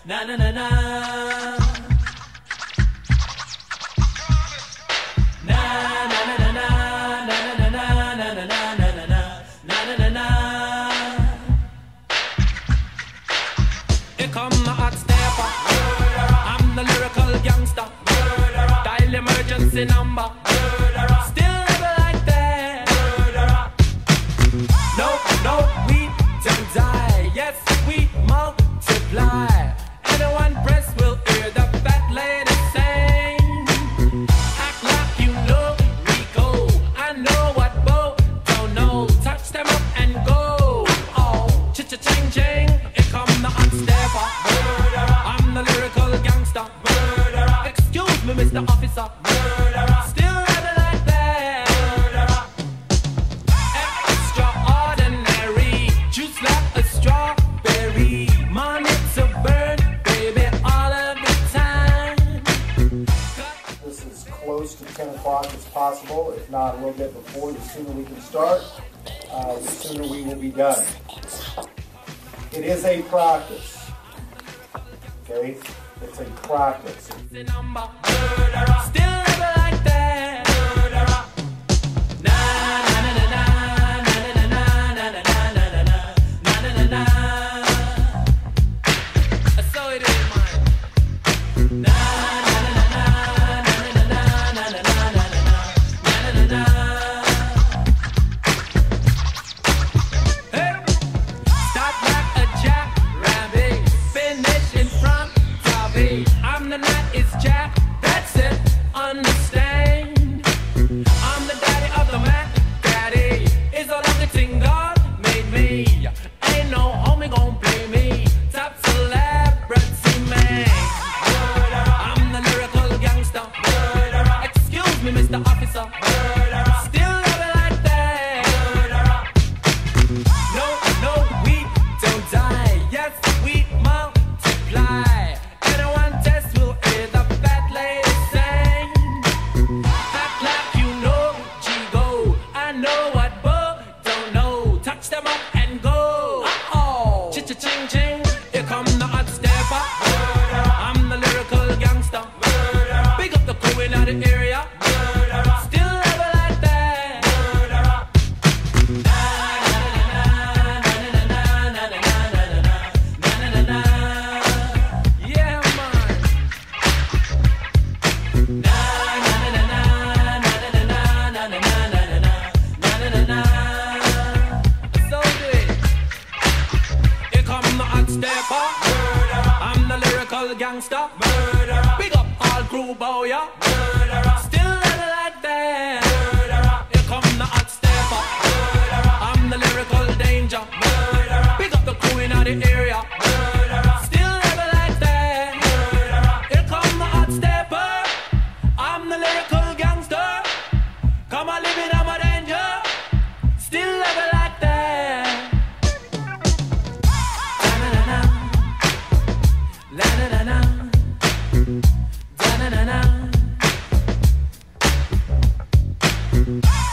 Na na na na. Na na na na na na na na na na na na na na na. Here come the hot stepper. I'm the lyrical gangster. Dial emergency number. Still never like that. No, no, we don't die. Yes, we multiply. Anyone breast will hear the fat lady sing. Act like you know Rico. I know what Bo don't know. Touch them up and go. Oh, cha-cha-ching-ching. Here come the hot stepper. I'm the lyrical gangster. Excuse me, Mr. Officer. Still never like that. Extraordinary. Juice like a strawberry. Money to burn, baby, all of the time. This is close to 10 o'clock as possible. If not, a little bit before. The sooner we can start, the sooner we will be done. It is a practice. Okay? It's a practice. Still never like that. Na na na na na na na na na na na na na na. So it is mine. Na na na na na na na na na na na. Hey, start like a jackrabbit, finish in front of it. I'm the night is Jack, that's it, understand. I'm the daddy of the man, daddy is all of the thing God made me. Ain't no homie gon' play me, top celebrity man. I'm the lyrical gangster. Excuse me, Mr. Officer. Still love it like that. No, no, we don't die. Yes, we multiply. Anyone test will hear the fat lady sing. Act like you know G-Go. I know what Bo don't know. Touch them up and go. Uh-oh. Cha-cha-ching-ching. Here come the hot stepper. I'm the lyrical gangster. Big up the crew in the area. Still never like that. Yeah, man. So good. Here come the hot stepper. I'm the lyrical gangster. Big up all crew, bow ya. Still never like that. Here come the hot stepper. I'm the lyrical danger. Big up the crew in the area. Still never like that. Here come the hot stepper. I'm the lyrical gangster. Come on, live in my danger. Still never like that. Da-na-na-na. La-na-na-na. Da-na-na-na.